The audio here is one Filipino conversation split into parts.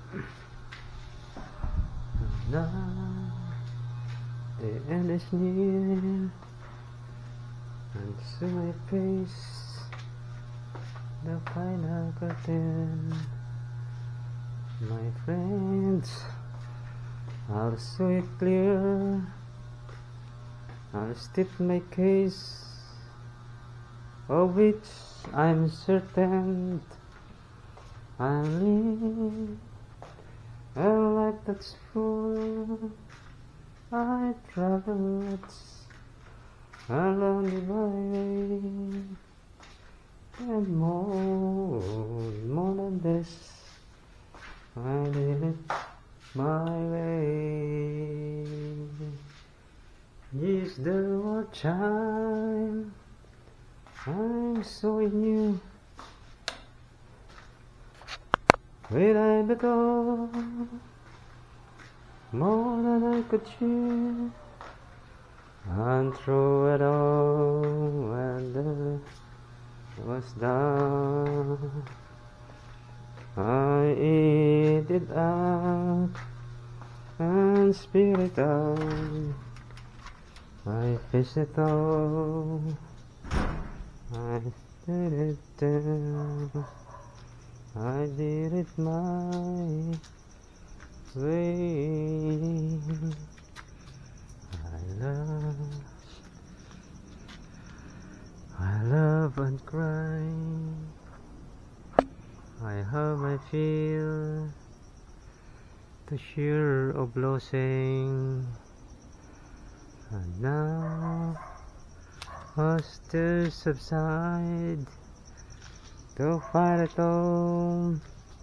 Now the end is near, and to my face the final curtain. My friends, I'll see it clear. I'll state my case, of which I'm certain. I live a life that's full. I travel along the byway, and more than this, I did it my way. Is there a time I'm so in you? Will I become more than I could cheer? And through it all, when the was done, I eat it out and spit it out. I fish it all, I did it down. I did it my way. I love and cry. I have I feel the sheer of losing, and now as tears subside, to fight it all,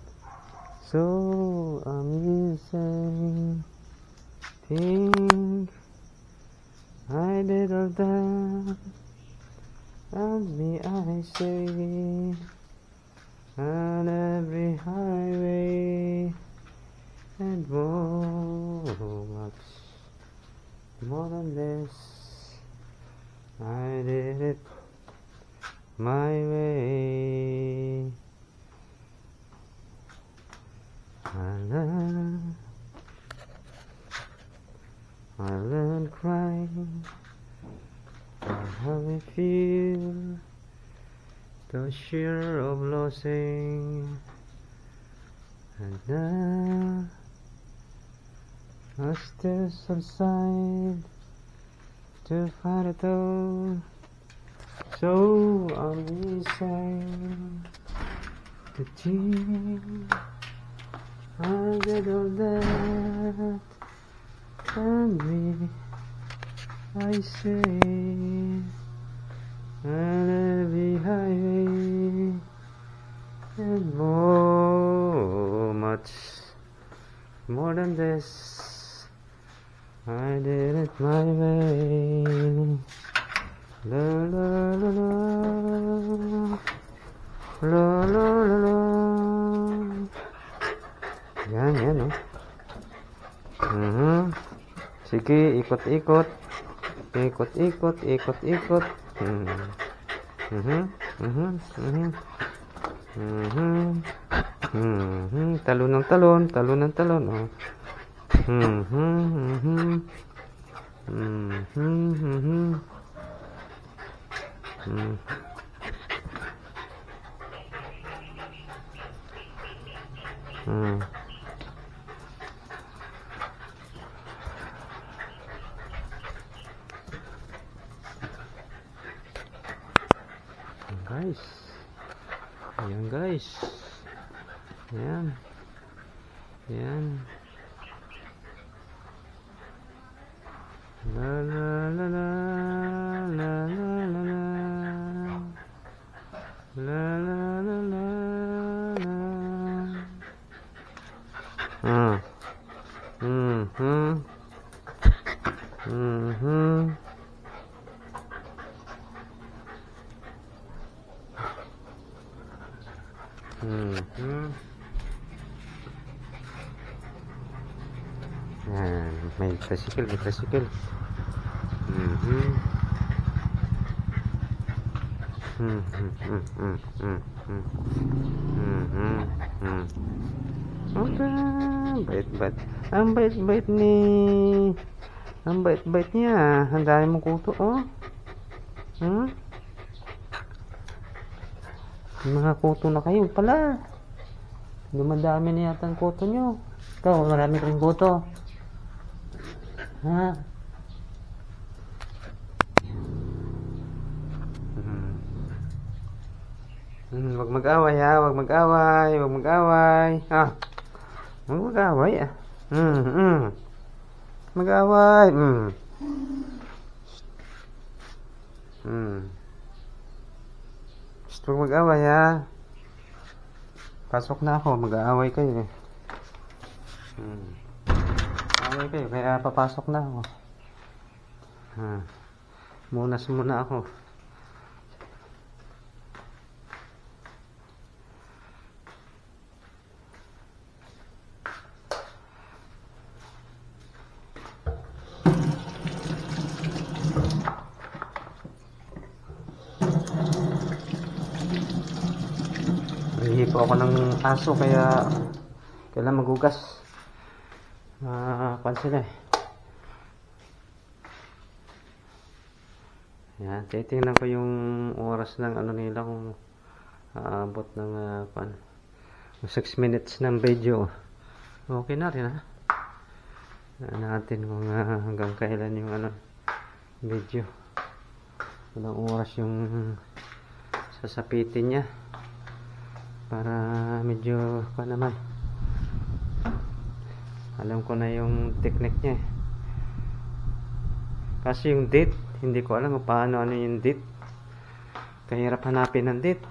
so amusing. Think I did all that, and me I say, on every highway, and much more than this, I did it my way. I learned crying, how I feel the sheer of losing, and now I still subside to fight it all, so amazing to think I did all that, and me I say, and every highway, and much more than this, I did it my way. La la la la, la la la la. Yan, oh. Sige, ikot-ikot. Ikot-ikot. Talon ng talon, oh. Guys, ayan, la la la la, la la la la, la la la la, may tricycle. Aba, bait-bait. Ang bait-bait ni... Ang bait-bait niya. Ang dami mong kuto, oh. Hmm? Mga kuto na kayo pala. Dumadami na yata ang kuto nyo. Ikaw, marami kang kuto. Ha? Wag mag-away ha, wag mag-away, wag mag-away. Ah. Wag mag-away ah. Mag-away. Wag mag-away ha. Pasok na ako, mag-aaway kayo eh. Away kayo, kaya papasok na ako. Munas muna ako. Hihipo ako ng aso kaya kailangan magugas. Kuwan sila eh. Yan, titingnan ko yung oras ng ano nila kung aabot ng 6 minutes ng video. Okay na rin ha. Natin kung hanggang kailan yung video. Ilang oras yung sasapitin niya. Para medyo naman alam ko na yung technique niya kasi yung date hindi ko alam kung paano yung date, kahirap hanapin ng date.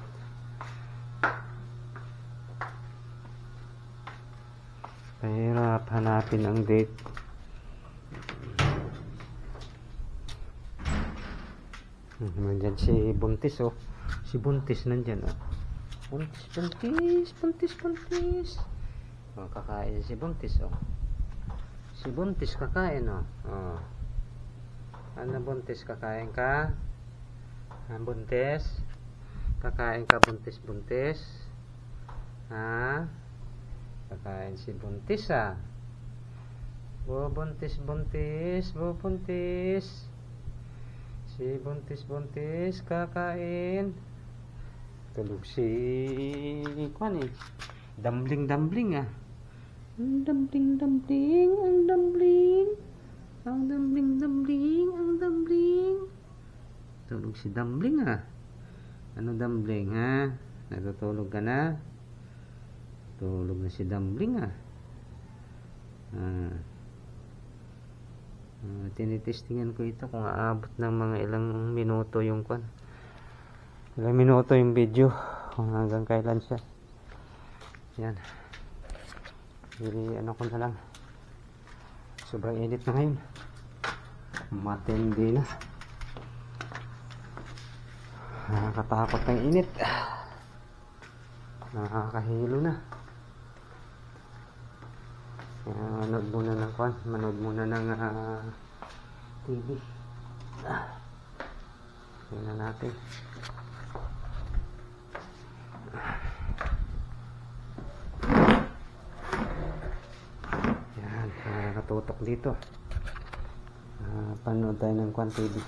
Kahirap hanapin ang date. Nandyan si Buntis oh, si Buntis nandyan oh. Buntis. Oh, kakain si Buntis, oh. Si Buntis kakain, oh. Oh. Ano, Buntis, kakain ka? Buntis? Kakain ka, Buntis? Ha? Kakain si Buntis, ah. Buntis. Si Buntis, kakain. Tulog si Kwan eh. Dumpling ah. Ang dumpling. Tulog si dumpling ah. Ano dumpling ha? Natutulog ka na? Tulog na si dumpling ah. Tinitestingan ko ito kung aabot ng mga ilang minuto yung Kwan. Ilang minuto yung video kung hanggang kailan siya. Yan. Hindi ko na lang. Sobrang init na ngayon. Matindi na. Nakakatakot ng init. Nakakahilo na. Manood muna ng Kwan. Manood muna ng TV. Tingnan natin. Yan, nakatutok dito. Panood tayo ng Kwan TV.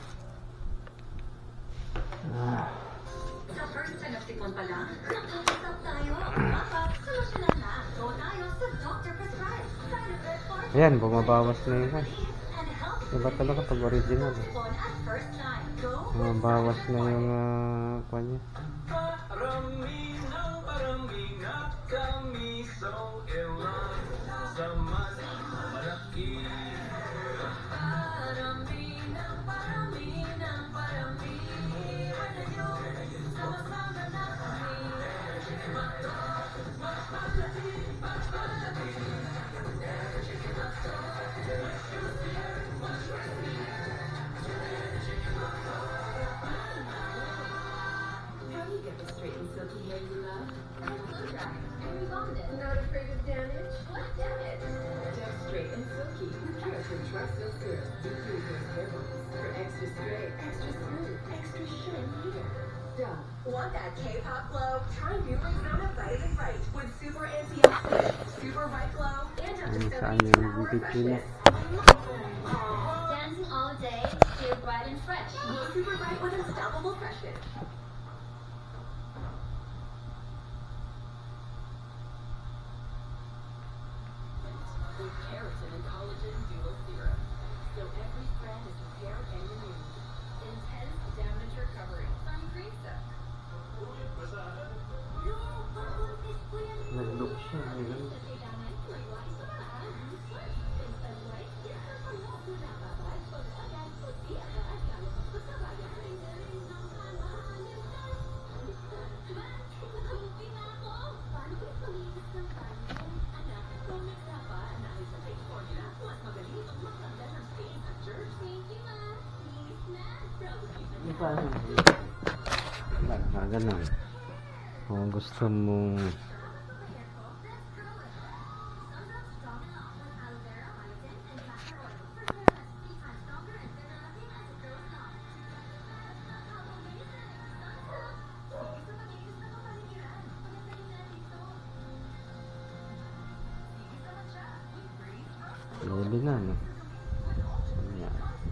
Sa first synopticon pa lang, nakakasap tayo. Dapat solusyonan na. Go tayo sa Dr. Prescribe. Side effect for Ayan, bumabawas na yung Kwan. Diba talaga pag original eh. Bumabawas na yung Kwan niya. Parami na kami so ilan sa mas malaki. Not afraid of damage? What damage? Just straight and silky. Cure for dry silk serum. Diffuses hair follicles for extra straight, extra smooth, extra shiny hair. Done. Want that K-pop glow? Try Newly Zona Vitamin Right with super antioxidant, super bright glow, and up to 72-hour freshness. Dancing all day, feel bright and fresh. Glow super bright with unstoppable freshness. With keratin and collagen duo serum. So every strand is repaired and renewed. Intense damage recovery. Sun-free stuff. Nag-look siya. Ayun. Ganun. Kung gusto mong Lebe na, no? Ayan.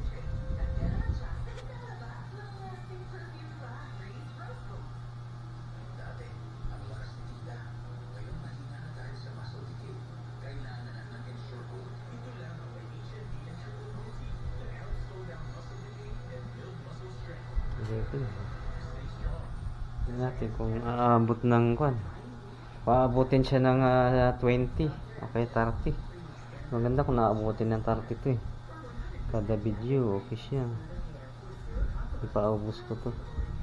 Tingnan natin kung aabot ng kwan. Paabutin siya ng 20 okay 30. Maganda kung naabutin ng 30 to eh. Kada video okay siya. Ipaubos ko to.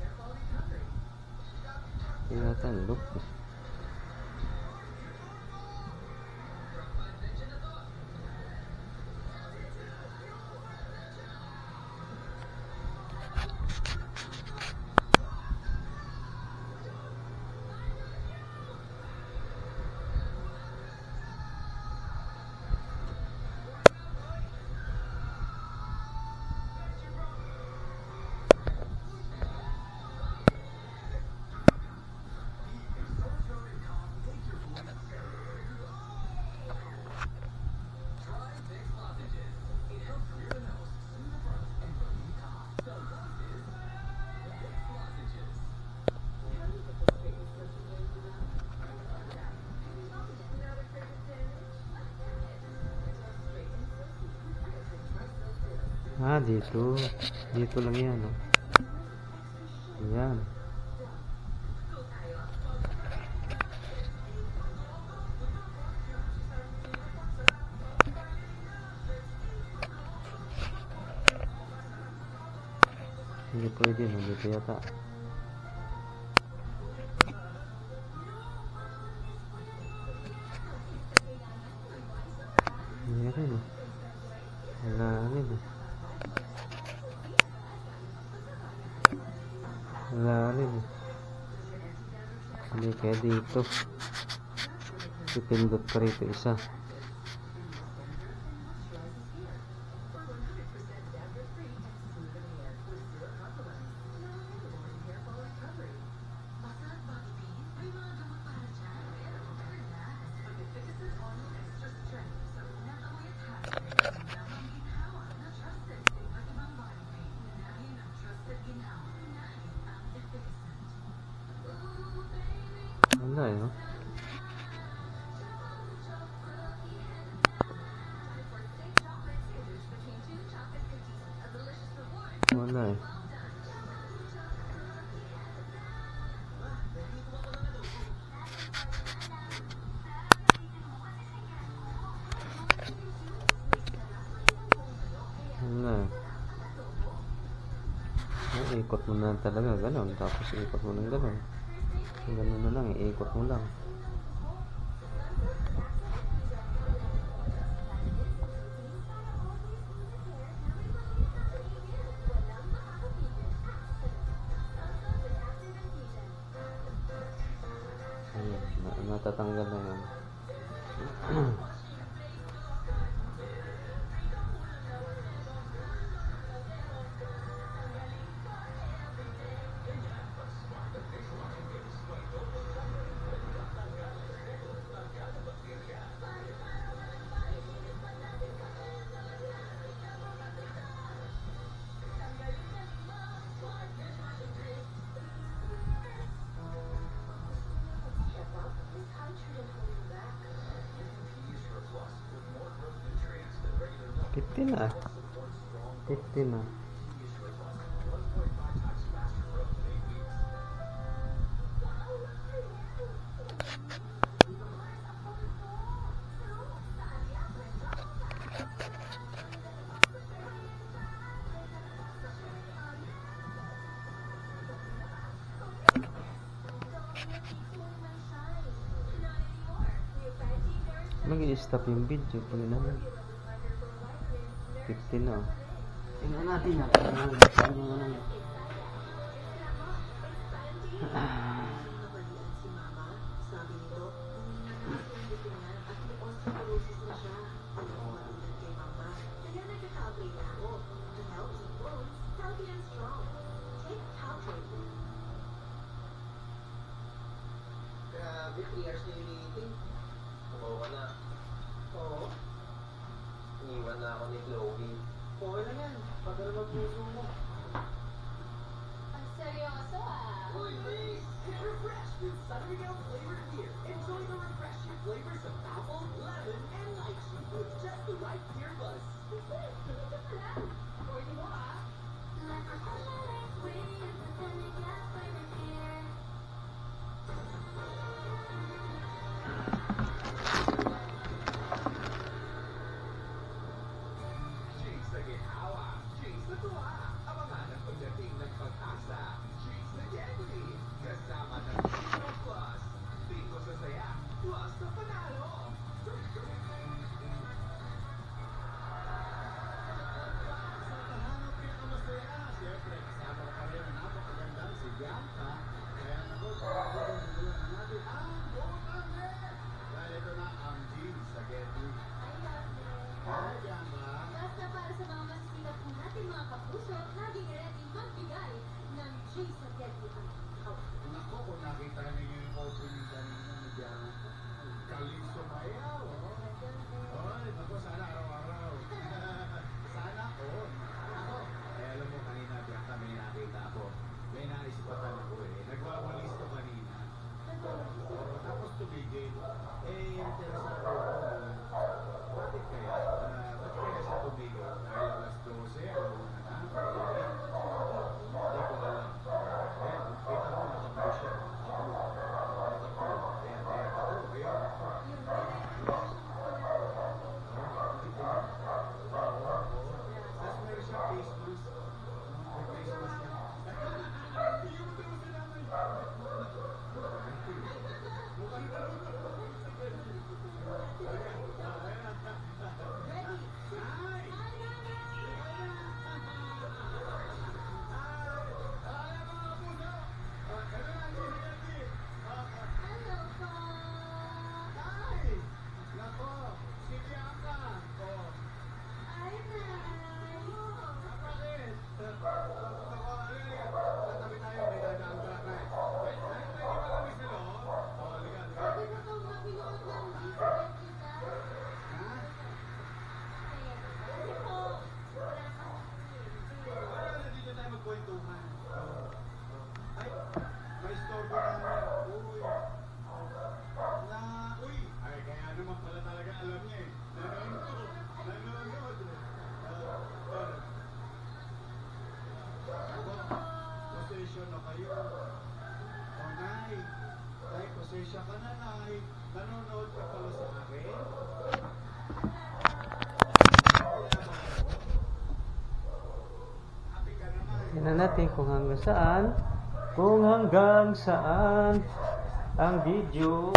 Tingnan natin, look. Dito. Dito lang yan, no? Ayan. Hindi pwede, no? Dito yata. Hindi rin, no? Wala rin, no? Wala rin eh. Hindi kaya dito pipindot ka rito isa. Wala eh, no? Wala eh. Wala eh. Ikot mo na talaga, gano'n. Tapos ikot mo ng gano'n. Ganun na lang, iikot mo lang. Ayan, natatanggal na yan. 15 na. 15 na. Mag-i-stop yung video. Pwede naman. 15 na. Tingnan natin na. Grabe, 3 years na yung meeting. Kumawa na. Oo. Iniwan na ako ni Chloe. Okay lang yan. Padala mo puso mo. Ang seryoso ah. Uy, please! Get refreshed with Sunregal flavored beer. Enjoy the refreshing flavors of apple, lemon, and lychee with just the right beer buzz. Pwede mo ah. Cheese na ginawa. Cheese na tuwa. Abangan ang pagdating ng pag-asa. Cheese na candy. Kasama ng Bingo Plus. Bingo sa saya. Plus sa panalo. Sa tahanap pinakamasaya. Siyempre, kasama pa rin ang napakagandang si Bianca. Kaya naku, pagkakulang natin ang botane. Dahil ito na ang cheese spaghetti. Hi, Bianca. Basta para sa mga masisikap po natin mga kapuso, laging ready magbigay ng cheese sa Deadly House. Nako, kung nakita niyo yung opening kanina ni Bianca, Calypso Mayaw. Oy, nako, sana araw-araw. Sana all. Nako, eh alam mo kanina, Bianca, may nakita ako. May naisipatan ako eh. Nagwawalis to kanina. Tapos tumigil. Eh, interesado ako. Bakit kaya? Ba't kaya siya tumigil? Dahil alas 12, ano na na? Hindi ko alam. Eh, kita mo, nakablue siya. Nakablue. Ayan, ayan. Ako, ayan. Tapos meron siyang face mask. May face mask yan. Yung mo sila may... Mukhang Hello po! Ay, Pwede ba itong mapinood ng cheese sa Deadly House? Kasi po, wala Posesyon na kayo. O, Nay. Nay, posesya ka na, Nay. Nanonood ka pala sa akin? Happy ka naman. Tingnan natin kung hanggang saan. Kung hanggang saan ang video.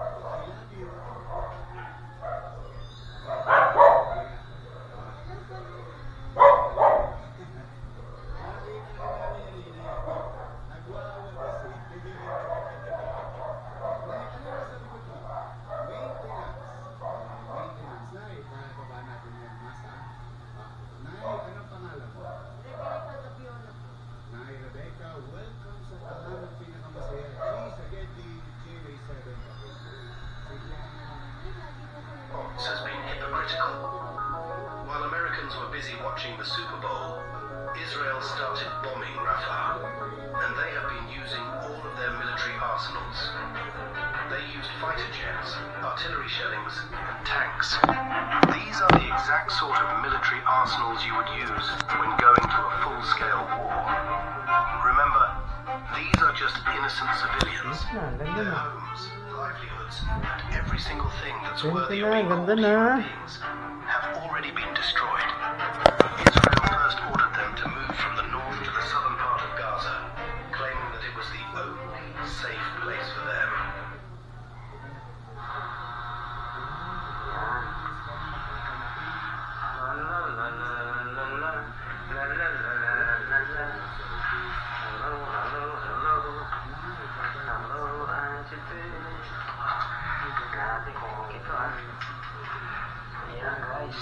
Has been hypocritical. While Americans were busy watching the Super Bowl, Israel started bombing Rafah, and they have been using all of their military arsenals. They used fighter fighter jets, artillery shellings, and tanks. These are the exact sort of military arsenals you would use when going to a full-scale war. Remember, these are just innocent civilians. Their homes, livelihoods, and every single thing that's worthy of being called human beings have already been destroyed. Israel first ordered them to move from the north to the southern part of Gaza, claiming that it was the only safe place for them. Grabe kung ito ayan guys,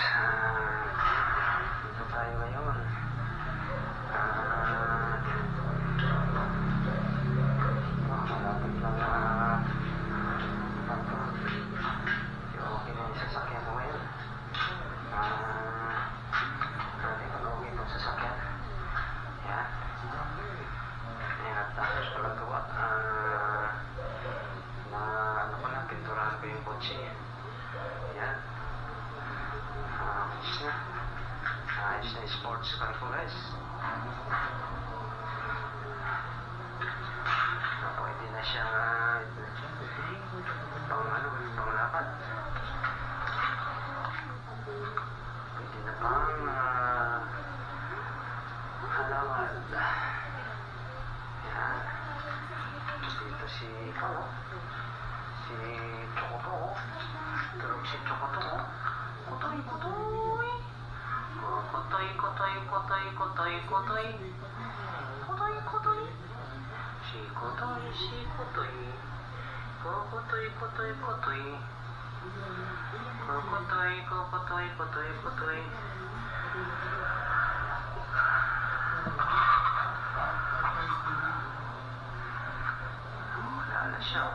dito tayo ngayon. Malapit lang okay na yung sasakyan ko ngayon. Natin kung okay itong sasakyan. Ayan. Ayan at tapos ko lang gawa. Pinturahan ko yung kotse. Ayan. Ayos na. Ayos na yung sports car ko guys. Pwede na siya panglakad. Pwede na pang halawad. Ayan. Dito si si Chokoto. Tulog si Chokoto. Kotoy, kotoy. Kotoy, kotoy, kotoy, kotoy, kotoy. Kotoy, kotoy. Si kotoy, si kotoy. Kotoy, kotoy, kotoy. Kotoy, kotoy, kotoy, kotoy. Wala na siya.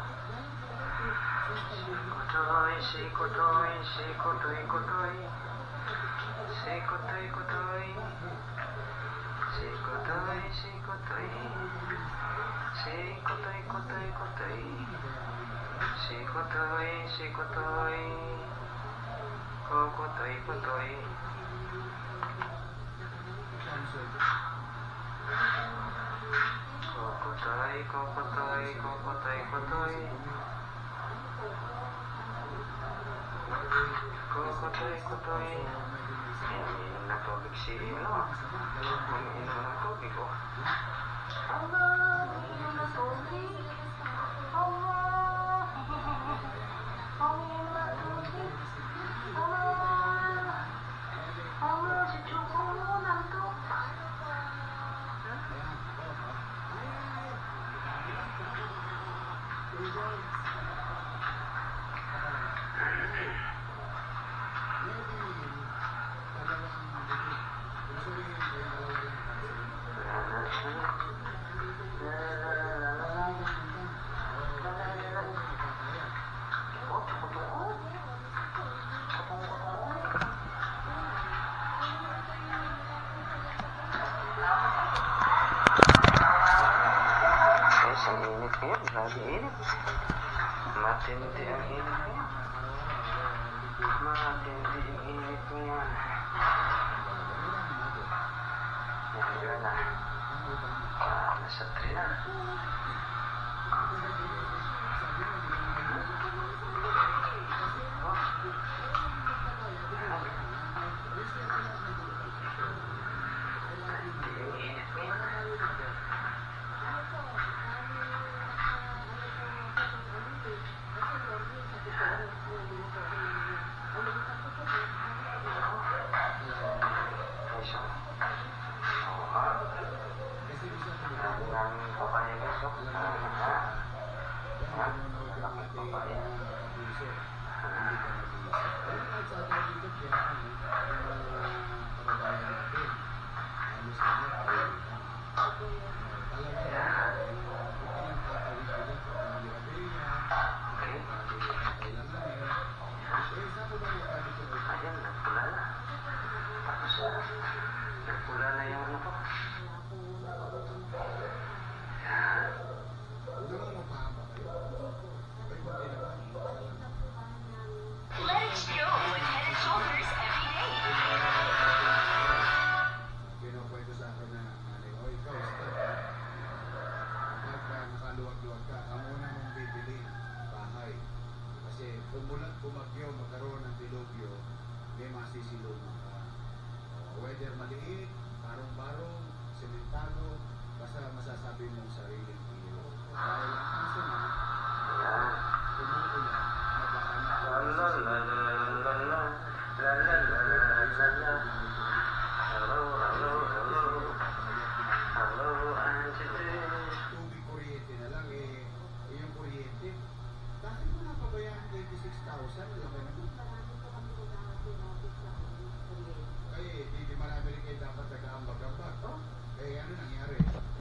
Si kotoy, si kotoy, kotoy. Si kotoy, kotoy. Si kotoy, si kotoy. Si kotoy, kotoy, kotoy. Si kotoy, si kotoy. Kotoy, kotoy. Kotoy, kotoy, kotoy, kotoy. Kotoy. Inom ng tubig si inom ng tubig ko. Inom ng tubig. Si Choco nandun. Ang init ngayon, grabe init. Matindi ang init ngayon. Matindi ang init ngayon. Yan na. Nasa 3 na. bumagyo, magkaroon ng dilubyo, may masisilungan ka. Whether maliit, barong-barong, sementado, basta masasabi mong sariling iyo. Dahil ang kaso na, umuulan, naghahanap ka ng tubig kuryente na lang eh. Yung kuryente, bakit mo napabayaan 26,000? Alam mo naman. Ay, di marami rin kayo dapat nag-aambag-ambag. Eh, ano nangyari?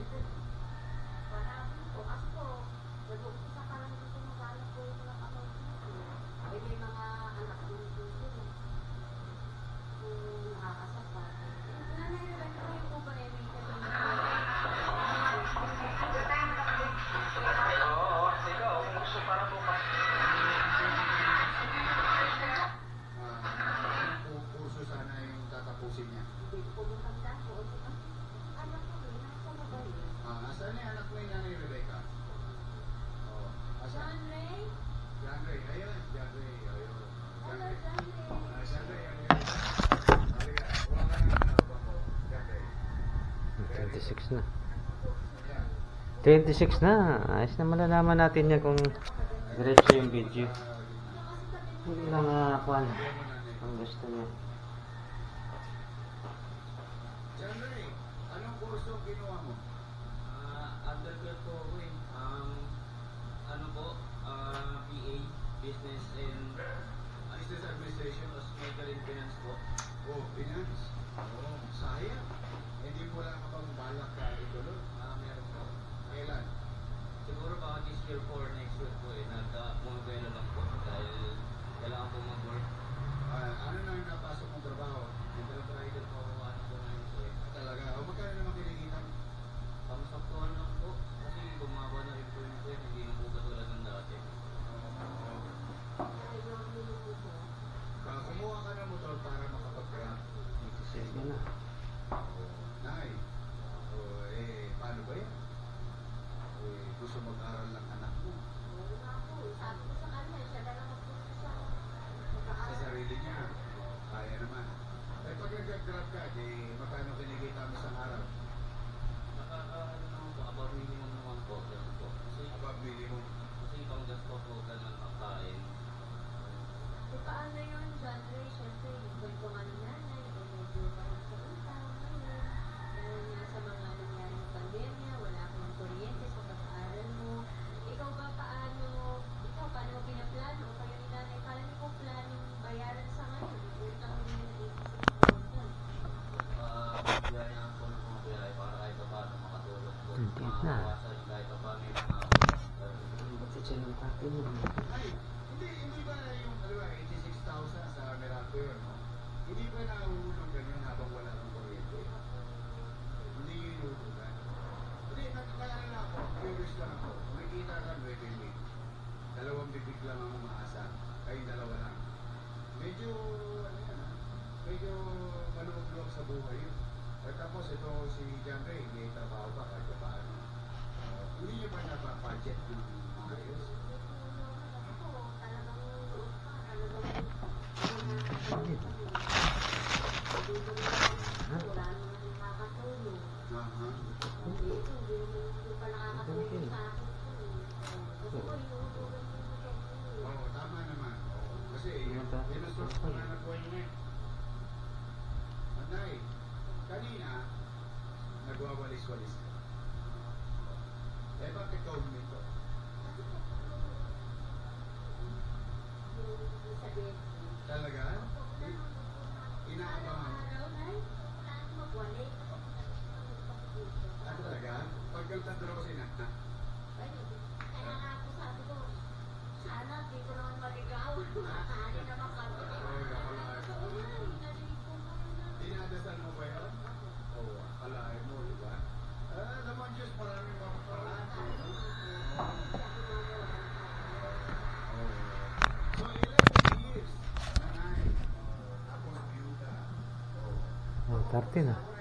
Kurso sana yung tatapusin niya. Asan yung anak mo yung nanay Rebecca? Asan? John Ray, ayun. John Ray, ayun. John Ray. John Ray, ayun. Halika, wala ka na habang mo. John Ray. 26 na. Yan. 26 na. Ayos na malalaman natin niya kung diretso yung video. Hindi lang kwan. Ang gusto niya. John Ray, anong kurso ang ginawa mo? Undergrad po ako eh. Ano po? PA, Business and Business Administration. Medical and Finance po. Oh, finance. Oh, sayang. Hindi mo lang kapag balak ka ituloy. Meron po. Kailan? Siguro baka this year or next year po eh. Nagka-pumabelo lang po. Dahil kailangan po mag-work. Ano na yung napasok mong trabaho? Medical rider po ako. Ano po ngayon po eh. Talaga? O magkano naman kinikita? Pamasaktuhan lang po. Kasi bumaba na rin po yun po eh. Hindi na po katulad ng dati. Kumuha ka ng motor para makapag-grab. 26 na. Nay, paano ba yan? Gusto mag-aral ng anak mo. Sa sarili niya, kaya naman. Pag nag-grab ka, magkano kinikita mo sa araw? Ano naman po, above minimum naman po. Ganun po. Kasi Above minimum. ibang gasto po ganun ang kain. Paano yun, John Ray? Siyempre, yung kwento nga ng nanay, medyo parang sa utang, ngayon. Dahil nga sa mga nangyari ng pandemya, wala kang kuryente sa pag-aaral mo. Ikaw ba paano mo pinaplano? O kayo ni nanay, paano mo planong bayaran sa ngayon? Utang mo yung 86,000. Biyahe po ng mga biyahe para kahit pa paano makatulog po. 28 na. Makawasan kahit pa paano yung mga Ba't si Chen ang tatin mo? Ay, hindi ba yung 86,000 sa Meralco yun, no? Hindi ba nahuhulog ganyan habang wala ng kuryente? Hindi yun hulugan. Hindi, nagkakaroon lang ako. Curious lang ako. Nakikita ka, wedding. Dalawang bibig lang ang umaasa. Kayong dalawa lang. Medyo, ano yan, ha? Medyo maluwag sa buhay yun. At tapos ito si John Ray, may trabaho pa kahit paano. Hindi niyo ba napapudget yung ayos? Oo, tama naman. Kasi pinasok ko na nagbuhay niya. Anay, kanina, nagwawalis-walis ka. Eh, bakit ikaw nito? Talaga? Inaabangan mo? Ano talaga? Pagkagtandro ko si Nana. Dinadasal mo ba yun? Oo, akalain mo, di ba? Naman Diyos, maraming mga paraan. So, 11 years. Nanay. Tapos, byuda. 30 na.